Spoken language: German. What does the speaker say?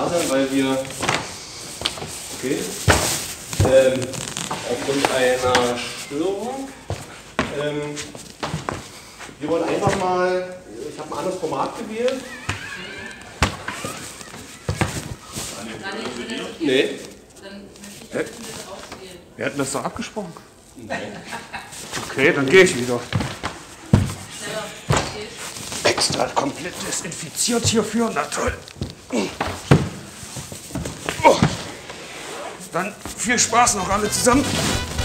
sein, weil wir aufgrund einer Störung wir wollen einfach mal, ich habe ein anderes Format gewählt. Nee. Dann möchte ich das auswählen. Wir hatten das doch abgesprochen. Nein. Okay, dann gehe ich wieder. Schneller. Extra komplett desinfiziert hierfür, na toll. Oh. Dann viel Spaß noch alle zusammen.